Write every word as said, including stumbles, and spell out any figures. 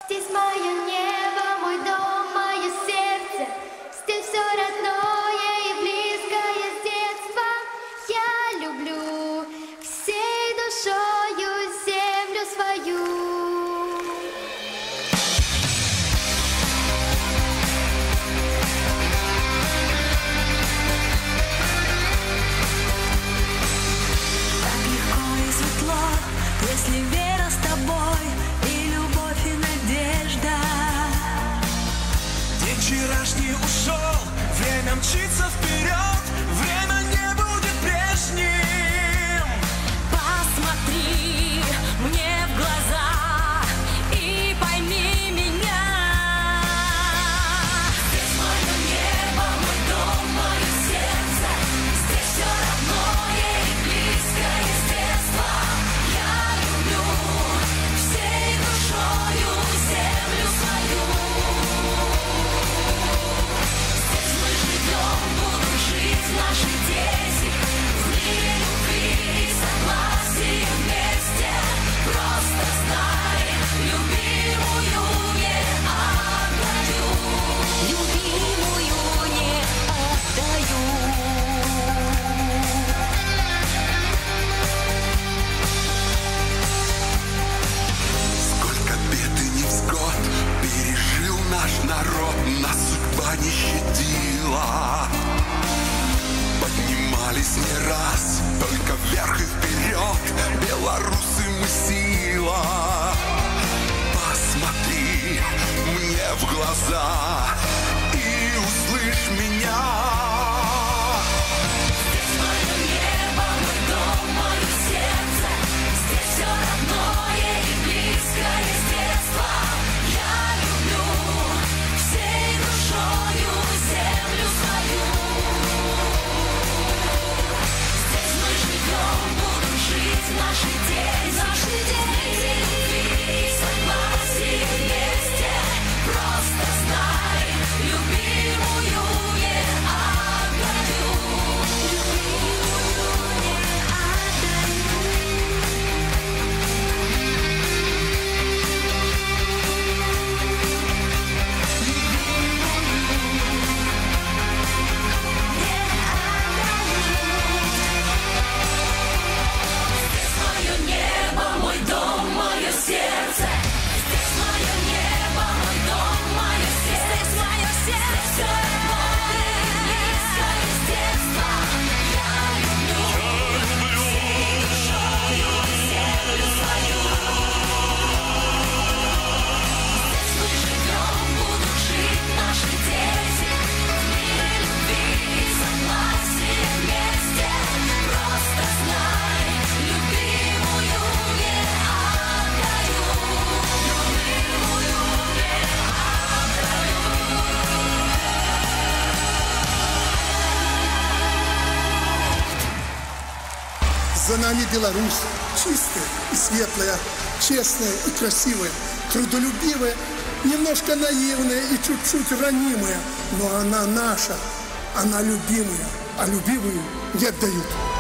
Здесь мое небо, мой дом, мое сердце. Здесь все родное и близкое с детства. Я люблю всей душою землю свою. Если вера с тобой, и любовь, и надежда. День вчерашний ушел, время мчится вперед, время не будет прежним. Посмотри мне в глаза и пойми меня. Здесь мое небо, мой дом, мое сердце. Здесь все родное и близкое с детства. Народ, нас судьба не щадила. Поднимались не раз, только вверх и вперед. Белорусы мы сила. Посмотри мне в глаза и услышь меня. За нами Беларусь, чистая и светлая, честная и красивая, трудолюбивая, немножко наивная и чуть-чуть ранимая, но она наша, она любимая, а любимую не отдают.